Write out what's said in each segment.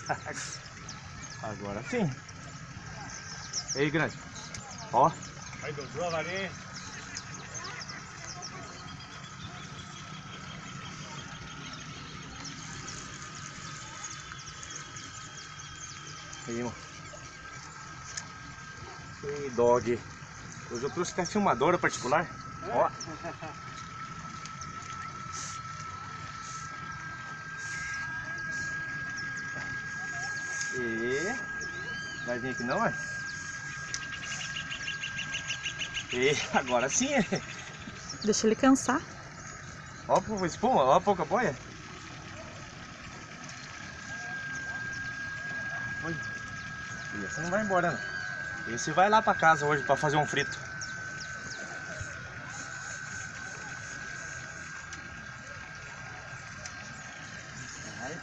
Agora sim. E aí, grande. Ó. Aí, dobrou a varinha. Aí, irmão. Ei, dog. Hoje eu trouxe até filmadora particular. Ó. E vai vir aqui não, é? E agora sim. Deixa ele cansar. Ó a espuma, ó a pouca boia. Oi. E esse não vai embora, não. Esse vai lá pra casa hoje pra fazer um frito. Vai.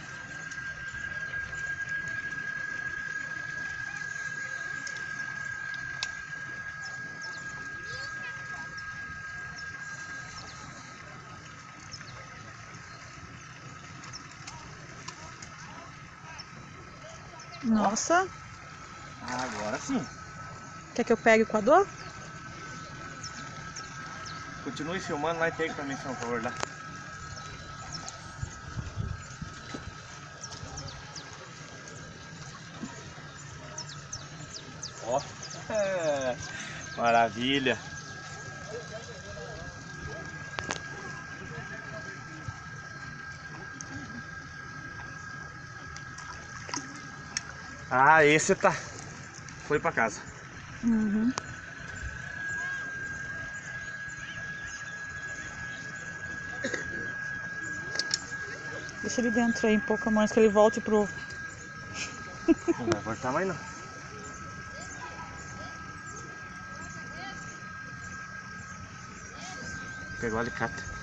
Nossa. Agora sim. Quer que eu pegue o coador? Continue filmando lá e pega pra mim, por favor, lá. Ó. Maravilha. Ah, esse tá. Foi pra casa. Uhum. Deixa ele dentro aí um pouco, amor, antes que ele volte pro... Não vai voltar mais não. Pegou o alicate.